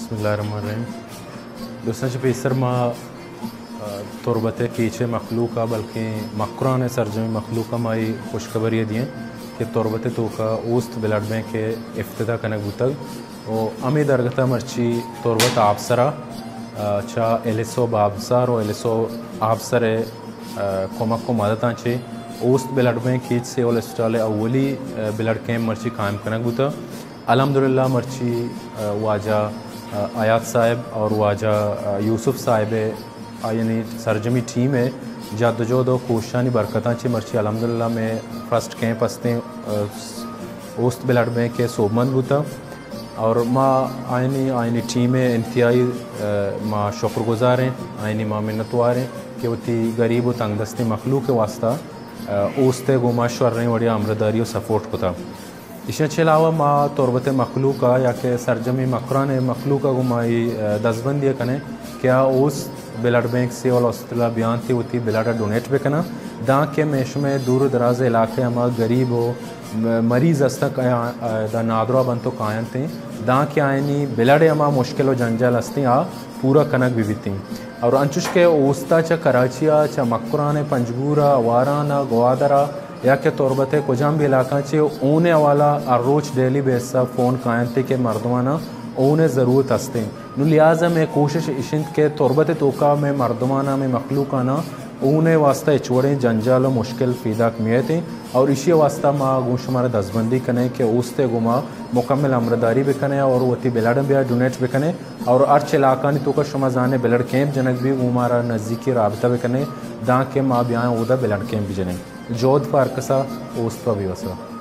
बिस्मिल्लाहिर्रहमानिर्रहीम। दोस्तों पेसर माँ तुरबत कीचे मखलूका बल्कि मकरान सरजमी मखलूका माई खुशखबरी दिए कि तुरबत तो का ओस्त ब्लड बैंक के इफ्तदा कनक बुतग और अमी दरगता मर्ची तुरबत आबसरा चा एलिसो बाबसार और एलिसो आबसर कोमक को मदद आँचे ओस्त ब्लड बैंक कीच से और स्टाल अवली ब्लड कैम्प मर्ची कायम कनक बुता अल्हम्दुलिल्लाह मर्ची वाजा आयात साहब और वाजा यूसुफ साहब यानी सरजमी टीम है जद्दोजहद और कोशिशानी बरकतांची मर्ची अल्हम्दुलिल्लाह में फर्स्ट कैंप हस्ते ओस्त ब्लड बैंक के सोबमंद बुता और माँ आयनी टीम इंतहाई माँ शुक्रगुजार हैं आयनी माँ मिन्नतवार हैं कि उती गरीब व तंगदस्ती मखलूक के वास्ता ओस्ते गुमाशवर रही वड़िया अमरदारी और सपोर्ट को था। इसके अलावा माँ तुरबत मखलूका या के सरजमी मकरान मखलूका गुमाई दसबंदी कने क्या उस ब्लड बैंक से और अस्पताल बयान थी उती ब्लड डोनेट भी कना दा के मेश में दूर दराज इलाके हमारा गरीब हो मरीज हस्तक दा नादरा बन तो कायन थे दा के आयनी ब्लड हमा मुश्किल और जंजाल हस्ती आ पूरा कनक भी थी और अंचुश के ओस्ता चा कराचिया चा मकरान पंजगूरा वाराना गवादरा या के तुरबत कुजाम भी इलाका चे ऊने वाला हर रोज डेली बेसा फ़ोन कायन थे के मर्दमाना ऊने ज़रूरत हस्ते नु लिहाजा में कोशिश इशिंद के तुरबत तोका में मर्दमाना में मखलूकाना ऊने वास्ता इचवड़े जंजाल मुश्किल फ़ीदाक मिये थे और इसी वास्ता माँ गुशमारा दसबंदी कने के उस्ते गुमा मुकम्मल अमरदारी भी कने और वती ब्लड भी डोनेट भी कने और अर्च इलाका तो का शुमा जाने ब्लड कैंप जनक भी हमारा नज़दीकी राबता भी कने दा के माँ ब्याँ उदा ब्लड कैंप भी जने जोध फारकसा ओस्त भी वसा।